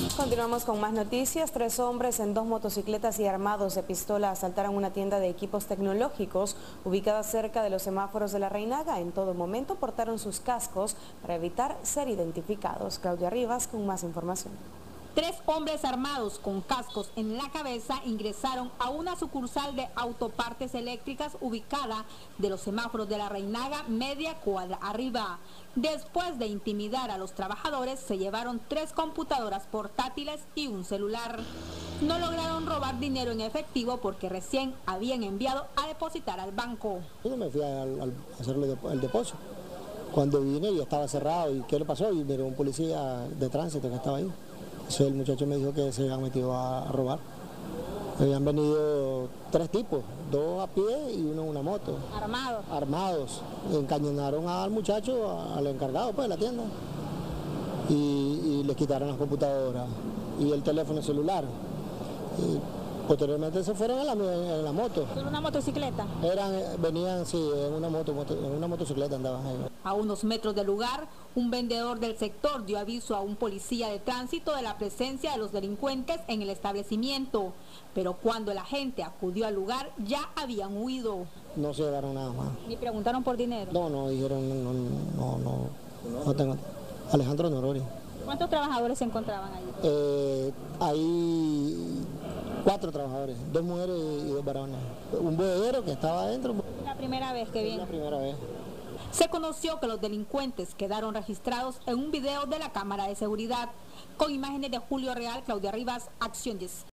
Continuamos con más noticias. 3 hombres en 2 motocicletas y armados de pistola asaltaron una tienda de equipos tecnológicos ubicada cerca de los semáforos de La Reinaga. En todo momento portaron sus cascos para evitar ser identificados. Claudia Rivas con más información. 3 hombres armados con cascos en la cabeza ingresaron a una sucursal de autopartes eléctricas ubicada de los semáforos de La Reinaga, media cuadra arriba. Después de intimidar a los trabajadores, se llevaron 3 computadoras portátiles y un celular. No lograron robar dinero en efectivo porque recién habían enviado a depositar al banco. Yo me fui a hacerle el depósito. Cuando vine ya estaba cerrado y ¿qué le pasó? Y miré un policía de tránsito que estaba ahí. Entonces el muchacho me dijo que se habían metido a robar. Habían venido 3 tipos, 2 a pie y uno en una moto. ¿Armados? Armados. Encañonaron al muchacho, al encargado pues, de la tienda. Y les quitaron las computadoras y el teléfono celular. Y posteriormente se fueron en la moto. ¿En una motocicleta? Venían, sí, en una motocicleta andaban ahí. A unos metros del lugar, un vendedor del sector dio aviso a un policía de tránsito de la presencia de los delincuentes en el establecimiento. Pero cuando la gente acudió al lugar, ya habían huido. No se llevaron nada más. ¿Ni preguntaron por dinero? No, dijeron, no tengo. Alejandro Norori. ¿Cuántos trabajadores se encontraban allí? Hay 4 trabajadores, 2 mujeres y 2 varones. Un bodeguero que estaba adentro. ¿La primera vez que viene? La primera vez. Se conoció que los delincuentes quedaron registrados en un video de la cámara de seguridad. Con imágenes de Julio Real, Claudia Rivas, Acción 10.